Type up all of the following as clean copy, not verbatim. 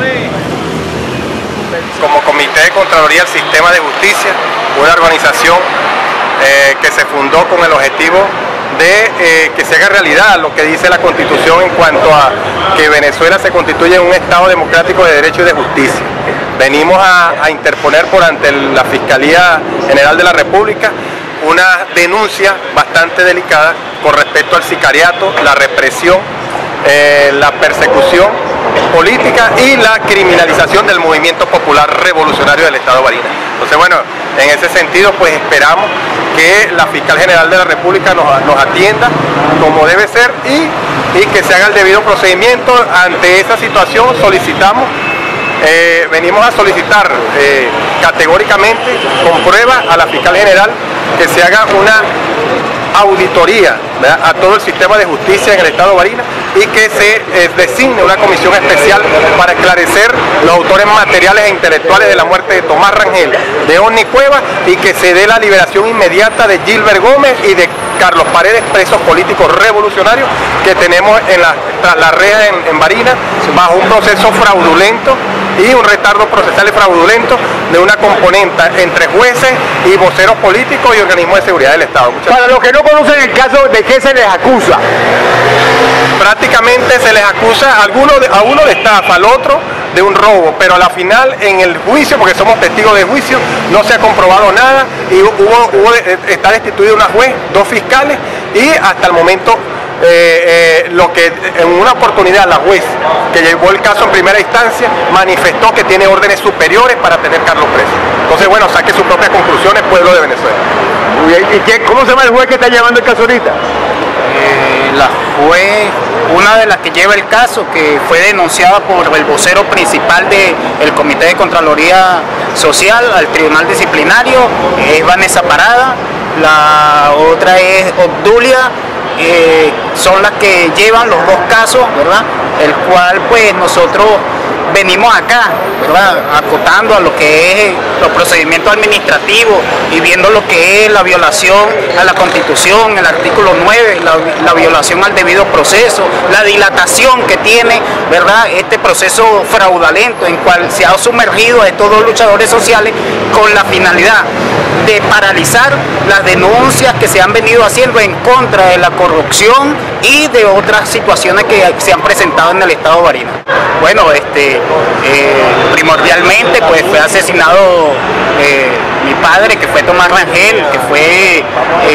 como Comité de Contraloría del Sistema de Justicia, una organización que se fundó con el objetivo de que se haga realidad lo que dice la Constitución en cuanto a que Venezuela se constituye en un Estado democrático de derecho y de justicia. Venimos a interponer por ante la Fiscalía General de la República una denuncia bastante delicada con respecto al sicariato, la represión, la persecución política y la criminalización del movimiento popular revolucionario del Estado Barinas. Entonces, bueno, en ese sentido, pues esperamos que la Fiscal General de la República nos atienda como debe ser y que se haga el debido procedimiento. Ante esa situación solicitamos, venimos a solicitar categóricamente, con prueba, a la Fiscal General que se haga una auditoría, ¿verdad?, a todo el sistema de justicia en el Estado Barinas y que se designe una comisión especial para esclarecer los autores materiales e intelectuales de la muerte de Tomás Rangel, de Osni Cuevas, y que se dé la liberación inmediata de Gilbert Gómez y de Carlos Paredes, presos políticos revolucionarios que tenemos tras las rejas en Barinas, bajo un proceso fraudulento y un retardo procesal y fraudulento de una componente entre jueces y voceros políticos y organismos de seguridad del Estado. Para los que no conocen el caso, ¿de qué se les acusa? Prácticamente se les acusa a uno de estafa, al otro de un robo, pero a la final en el juicio, porque somos testigos de juicio, no se ha comprobado nada y está destituida una juez, 2 fiscales y hasta el momento lo que en una oportunidad la juez que llevó el caso en primera instancia manifestó que tiene órdenes superiores para tener Carlos preso. Entonces, bueno, saque sus propias conclusiones, pueblo de Venezuela. ¿Y cómo se llama el juez que está llevando el caso ahorita? La juez, una de las que lleva el caso, que fue denunciada por el vocero principal del Comité de Contraloría Social al Tribunal Disciplinario, es Vanessa Parada. La otra es Obdulia. Son las que llevan los 2 casos, ¿verdad? El cual pues nosotros venimos acá, ¿verdad?, acotando a lo que es los procedimientos administrativos y viendo lo que es la violación a la Constitución, el artículo 9, la violación al debido proceso, la dilatación que tiene, ¿verdad?, este proceso fraudulento en cual se ha sumergido a estos 2 luchadores sociales con la finalidad de paralizar las denuncias que se han venido haciendo en contra de la corrupción y de otras situaciones que se han presentado en el Estado Barinas. Bueno, primordialmente pues fue asesinado mi padre, que fue Tomás Rangel, que fue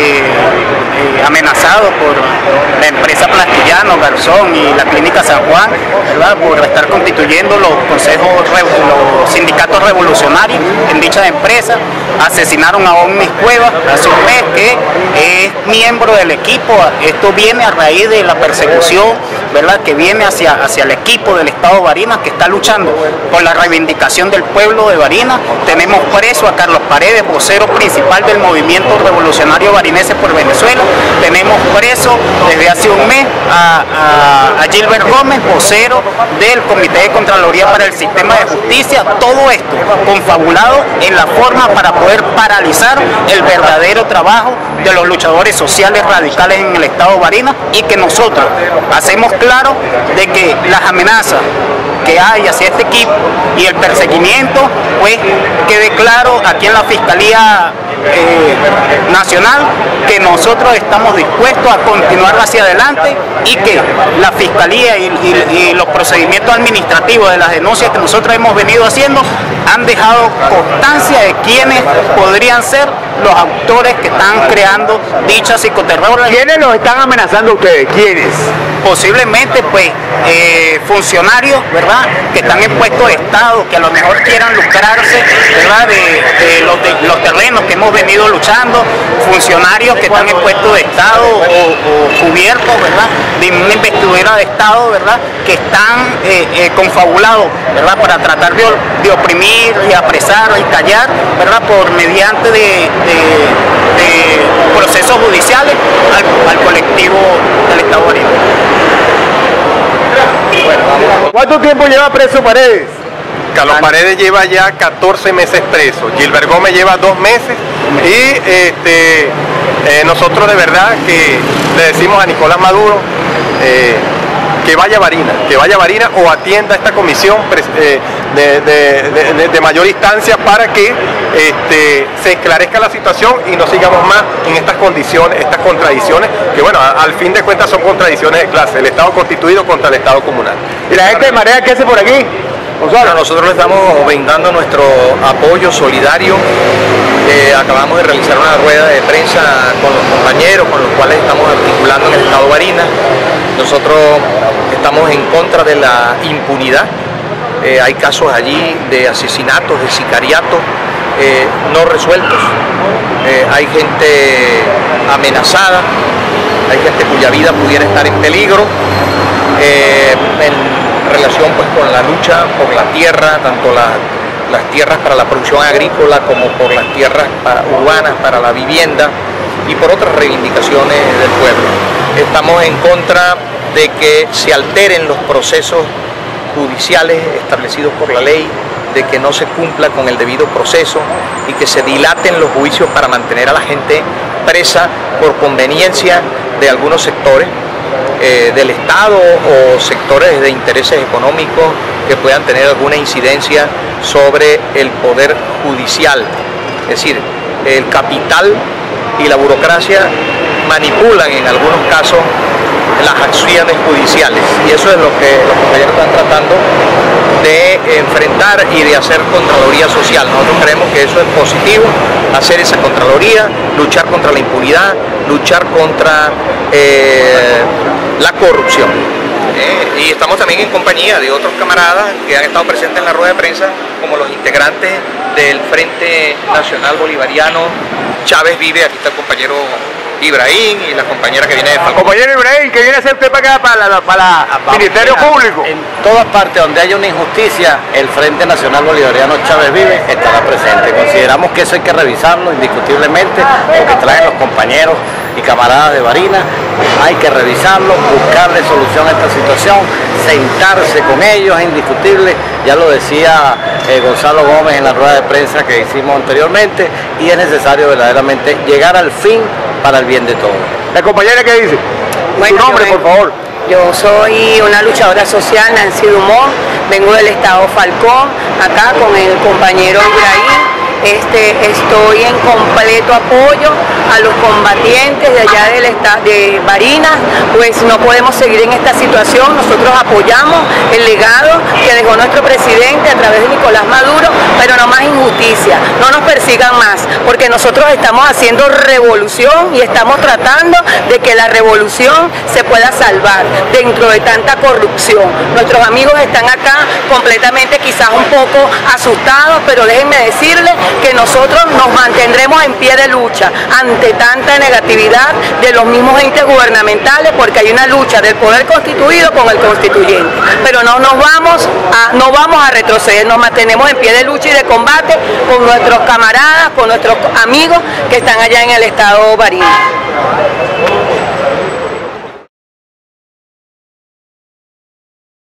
amenazado por la empresa Plastillano, Garzón y la Clínica San Juan, ¿verdad?, por estar constituyendo los sindicatos revolucionarios en dicha empresa. Asesinaron a Osni Cuevas hace un mes, que es miembro del equipo. Esto viene a raíz de la persecución, ¿verdad?, que viene hacia el equipo del Estado Barinas, que está luchando por la reivindicación del pueblo de Barinas. Tenemos preso a Carlos Paredes, vocero principal del movimiento revolucionario barinense por Venezuela. Tenemos preso desde hace un mes a Gilbert Gómez, vocero del Comité de Contraloría para el Sistema de Justicia. Todo esto confabulado en la forma para poder paralizar el verdadero trabajo de los luchadores sociales radicales en el Estado Barinas, y que nosotros hacemos claro de que las amenazas que hay hacia este equipo y el perseguimiento, pues quede claro aquí en la Fiscalía Nacional que nosotros estamos dispuestos a continuar hacia adelante y que la Fiscalía y los procedimientos administrativos de las denuncias que nosotros hemos venido haciendo han dejado constancia de quiénes podrían ser los autores que están creando dicha psicoterror. ¿Quiénes los están amenazando a ustedes? ¿Quiénes? Posiblemente pues funcionarios, ¿verdad?, que están en puestos de Estado, que a lo mejor quieran lucrarse, ¿verdad?, de los terrenos que hemos venido luchando, funcionarios que están en puestos de Estado o cubiertos, ¿verdad?, de una investidura de Estado, ¿verdad?, que están confabulados, ¿verdad?, para tratar de oprimir y apresar y callar, ¿verdad?, por mediante de procesos judiciales al colectivo del Estado Barinas. ¿Cuánto tiempo lleva preso Paredes? Carlos Paredes lleva ya 14 meses preso, Gilbert Gómez lleva 2 meses y nosotros de verdad que le decimos a Nicolás Maduro que vaya a Barinas o atienda esta comisión de mayor instancia para que se esclarezca la situación y no sigamos más en estas condiciones, estas contradicciones, que bueno, al fin de cuentas son contradicciones de clase, el Estado constituido contra el Estado comunal. ¿Y la gente de Marea qué hace por aquí? Bueno, nosotros le estamos brindando nuestro apoyo solidario. Acabamos de realizar una rueda de prensa con los compañeros con los cuales estamos articulando en el Estado Barinas. Nosotros estamos en contra de la impunidad. Hay casos allí de asesinatos, de sicariatos no resueltos. Hay gente amenazada, hay gente cuya vida pudiera estar en peligro. En relación pues con la lucha por la tierra, tanto las tierras para la producción agrícola como por las tierras urbanas para la vivienda y por otras reivindicaciones del pueblo. Estamos en contra de que se alteren los procesos judiciales establecidos por la ley, de que no se cumpla con el debido proceso y que se dilaten los juicios para mantener a la gente presa por conveniencia de algunos sectores del Estado o sectores de intereses económicos que puedan tener alguna incidencia sobre el poder judicial. Es decir, el capital y la burocracia manipulan en algunos casos las acciones judiciales y eso es lo que los compañeros están tratando de enfrentar y de hacer Contraloría Social. Nosotros creemos que eso es positivo, hacer esa Contraloría, luchar contra la impunidad, luchar contra la corrupción. Y estamos también en compañía de otros camaradas que han estado presentes en la rueda de prensa, como los integrantes del Frente Nacional Bolivariano Chávez Vive. Aquí está el compañero Ibrahim y la compañera que viene de Falcón. Compañero Ibrahim, ¿qué viene a hacer usted para acá, para el Ministerio Público? En todas partes donde haya una injusticia, el Frente Nacional Bolivariano Chávez Vive estará presente. Consideramos que eso hay que revisarlo indiscutiblemente, lo que traen los compañeros y camaradas de Barinas, hay que revisarlo, buscarle solución a esta situación, sentarse con ellos, es indiscutible, ya lo decía Gonzalo Gómez en la rueda de prensa que hicimos anteriormente, y es necesario verdaderamente llegar al fin para el bien de todos. ¿La compañera qué dice? Bueno, su nombre, por favor. Yo soy una luchadora social, Nancy Dumont, vengo del estado Falcón, acá con el compañero Ibrahim. Estoy en completo apoyo a los combatientes de allá de Barinas, pues no podemos seguir en esta situación. Nosotros apoyamos el legado que dejó nuestro presidente a través de Nicolás Maduro, pero no más injusticia, no nos persigan más, porque nosotros estamos haciendo revolución y estamos tratando de que la revolución se pueda salvar dentro de tanta corrupción. Nuestros amigos están acá completamente quizás un poco asustados, pero déjenme decirles que nosotros nos mantendremos en pie de lucha ante tanta negatividad de los mismos entes gubernamentales, porque hay una lucha del poder constituido con el constituyente, pero no vamos a retroceder, nos mantenemos en pie de lucha y de combate con nuestros camaradas, con nuestros amigos que están allá en el estado Barinas.